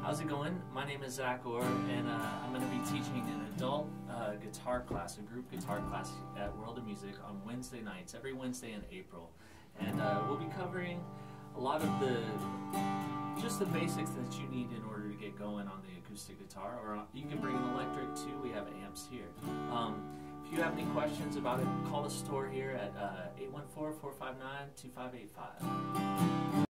How's it going? My name is Zack Orr, and I'm going to be teaching an adult guitar class, a group guitar class at World of Music on Wednesday nights, every Wednesday in April. And we'll be covering a lot of just the basics that you need in order to get going on the acoustic guitar, or you can bring an electric too. We have amps here. If you have any questions about it, call the store here at 814-459-2585.